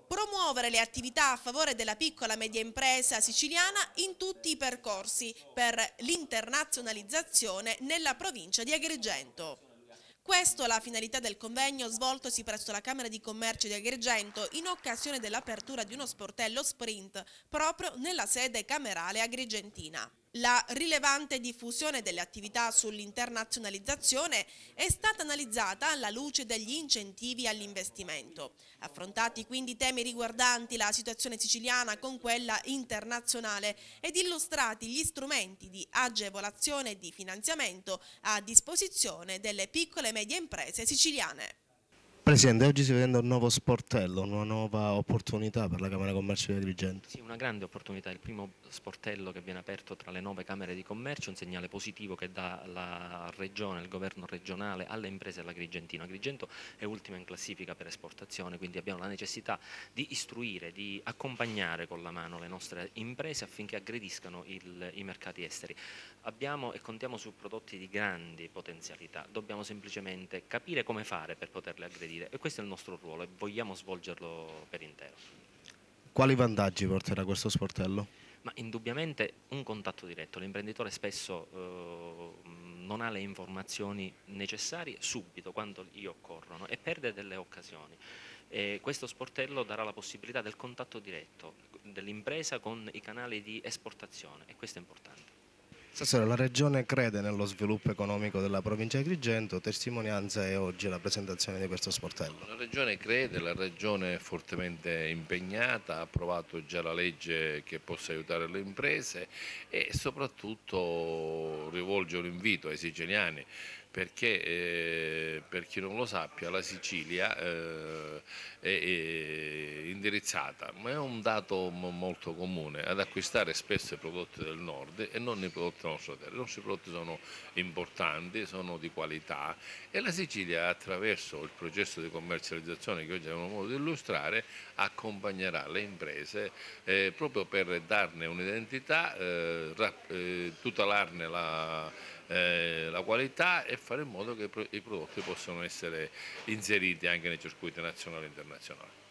Promuovere le attività a favore della piccola e media impresa siciliana in tutti i percorsi per l'internazionalizzazione nella provincia di Agrigento. Questo è la finalità del convegno svoltosi presso la Camera di Commercio di Agrigento in occasione dell'apertura di uno sportello sprint proprio nella sede camerale agrigentina. La rilevante diffusione delle attività sull'internazionalizzazione è stata analizzata alla luce degli incentivi all'investimento. Affrontati quindi temi riguardanti la situazione siciliana con quella internazionale ed illustrati gli strumenti di agevolazione e di finanziamento a disposizione delle piccole e medie imprese siciliane. Presidente, oggi si vede un nuovo sportello, una nuova opportunità per la Camera di Commercio di Agrigento. Sì, una grande opportunità, il primo sportello che viene aperto tra le 9 Camere di Commercio, un segnale positivo che dà la Regione, il governo regionale alle imprese dell'Agrigentino. Agrigento è ultima in classifica per esportazione, quindi abbiamo la necessità di istruire, di accompagnare con la mano le nostre imprese affinché aggrediscano i mercati esteri. Abbiamo e contiamo su prodotti di grandi potenzialità, dobbiamo semplicemente capire come fare per poterli aggredire e questo è il nostro ruolo e vogliamo svolgerlo per intero. Quali vantaggi porterà questo sportello? Ma indubbiamente un contatto diretto, l'imprenditore spesso non ha le informazioni necessarie subito quando gli occorrono e perde delle occasioni. Questo sportello darà la possibilità del contatto diretto dell'impresa con i canali di esportazione e questo è importante. Stasera la Regione crede nello sviluppo economico della provincia di Agrigento, testimonianza è oggi la presentazione di questo sportello. La Regione crede, la Regione è fortemente impegnata, ha approvato già la legge che possa aiutare le imprese e soprattutto rivolge un invito ai siciliani perché per chi non lo sappia la Sicilia è indirizzata, ma è un dato molto comune, ad acquistare spesso i prodotti del nord e non i prodotti della nostra terra. I nostri prodotti sono importanti, sono di qualità e la Sicilia attraverso il processo di commercializzazione che oggi abbiamo modo di illustrare accompagnerà le imprese proprio per darne un'identità, tutelarne la qualità e fare in modo che i prodotti possano essere inseriti anche nei circuiti nazionali e internazionali.